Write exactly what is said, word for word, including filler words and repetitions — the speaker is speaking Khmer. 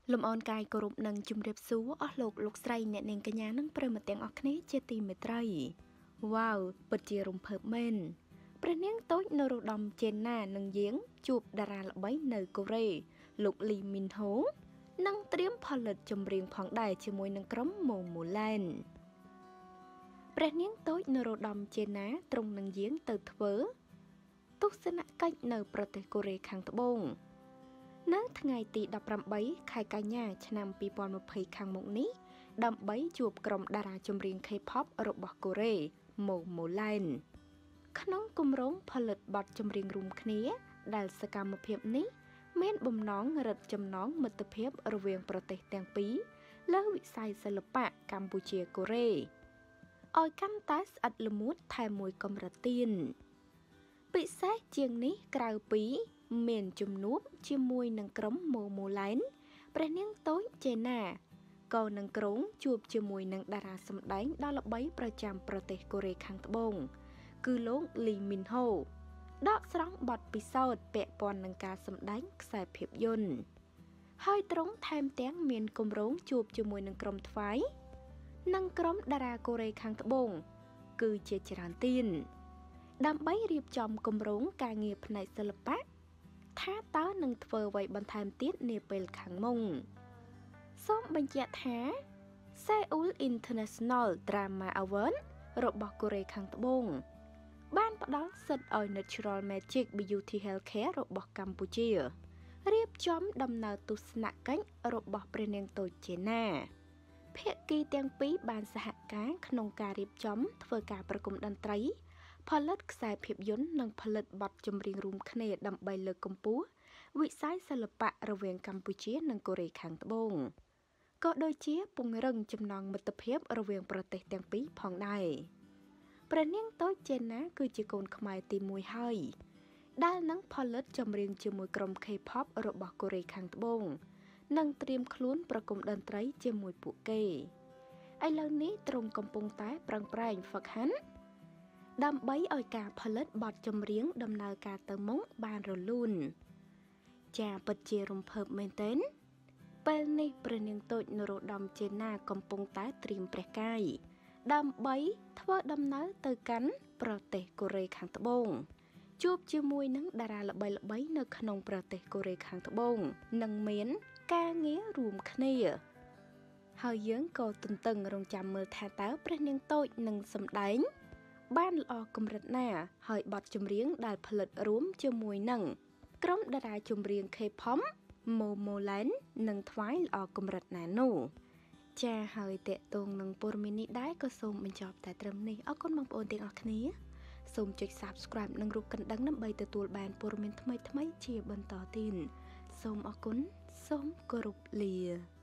លំអរកាយគោរពនឹងជំរាបសួរអស់លោកលោកស្រីអ្នកនាងកញ្ញានិងប្រិយមិត្តទាំងអស់គ្នាជាទីមេត្រីវ៉ាវពិតជារំភើបមែនព្រះនាងតូចនរោត្តមចេនណានិងយាងជួបតារាល្បីនៅកូរ៉េលោកលីមីនហូនិងត្រៀមផលិតចម្រៀងផងដែរជាមួយនឹងក្រុមម៉ូម៉ូឡែនព្រះនាងតូចនរោត្តមចេនណាទ្រង់នឹងយាងទៅធ្វើទស្សនកិច្ចនៅប្រទេសកូរ៉េខាងត្បូងនៅថ្ងៃទីដប់ប្រាំបីខែកញ្ញាឆ្នាំពីរពាន់ម្ភៃខាងមុខនេះដើម្បីជួបក្រុមតារាចម្រៀង K-pop របស់កូរ៉េ Momoland ក្នុងគម្រោងផលិតបទចម្រៀងរួមគ្នាដែលសកម្មភាពនេះមានបំណងរឹតចំណងមិត្តភាពរវាងប្រទេសទាំងពីរលើវិស័យសិល្បៈកម្ពុជាកូរ៉េឲ្យកាន់តែស្អិតល្មួតថែមមួយកម្រិតទៀតពិសេសជាងនេះក្រៅពីមានជំនួបជាមួយនឹងក្រុម Momoland ព្រះនាងតូចចេណាក៏នឹងក្រុងជួបជាមួយនឹងតារាសម្ដែងដ៏ល្បីប្រចាំប្រទេសកូរ៉េខាងត្បូងគឺលោកលីមីនហូដកស្រង់បទពិសោធន៍ពាក់ព័ន្ធនឹងការសម្ដែងខ្សែភាពយន្តហើយទ្រង់ថែមទាំងមានគម្រោងជួបជាមួយនឹងក្រុមថ្វាយនិងក្រុមតារាកូរ៉េខាងត្បូងគឺជាច្រើនទៀតដើម្បីរៀបចំគម្រោងការងារផ្នែកសិល្បៈថាតើនឹងធ្វើអ្វីបន្ថែមទៀតនាពេលខាងមុខសូមបញ្ជាក់ថា Seoul International Drama Award របស់កូរ៉េខាងត្បូងបានផ្ដល់សិទ្ធិឲ្យ Natural Magic Beauty Healthcare របស់កម្ពុជារៀបចំដំណើរទស្សនកិច្ចរបស់ព្រះនាងតូចចេណាភាគីទាំងពីរបានសហការក្នុងការរៀបចំធ្វើការប្រគំតន្ត្រីផលិតខ្សែភាពយន្តនិងផលិតបទចម្រៀងរួមគ្នាដើម្បីលើកកម្ពស់វិស័យសិល្បៈរវាងកម្ពុជានិងកូរ៉េខាងត្បូងក៏ដូចជាពង្រឹងចំណងមិត្តភាពរវាងប្រទេសទាំងពីរផងដែរព្រះនាងតូចចេណាគឺជាកូនខ្មែរទីមួយហើយដែលនឹងផលិតចម្រៀងជាមួយក្រុម K-pop របស់កូរ៉េខាងត្បូងនិងត្រៀមខ្លួនប្រគំតន្ត្រីជាមួយពួកគេឥឡូវនេះទ្រង់កំពុងតែប្រឹងប្រែងហ្វឹកហាត់ដើម្បីឲ្យការផលិតបទចម្រៀងដំណើរការទៅមុខបានរលូនចាពិតជារំភើបមែនទែនពេលនេះព្រះនាងតូចនរោត្តមចេណាកំពុងតែត្រៀមព្រះកាយដើម្បីធ្វើដំណើរទៅកាន់ប្រទេសកូរ៉េខាងត្បូងជួបជាមួយនឹងតារាល្បីៗនៅក្នុងប្រទេសកូរ៉េខាងត្បូងនិងមានការងាររួមគ្នាហើយយើងក៏ទន្ទឹងរង់ចាំមើលថាតើព្រះនាងតូចនឹងសម្ដែងបានល្អកម្រិតណាហើយបទចម្រៀងដែលផលិតរួមជាមួយនឹងក្រុមតារាចម្រៀង K-pop Momoland នឹងថ្វាយល្អកម្រិតណានោះចាហើយតេតងនឹងព័ត៌មាននេះដែរក៏សូមបញ្ចប់តែត្រឹមនេះអរគុណបងប្អូនទាំងអស់គ្នាសូមចុច Subscribe និងរូបកណ្ដឹងដើម្បីទទួលបានព័ត៌មានថ្មីៗជាបន្តទៀតសូមអរគុណសូមគោរពលា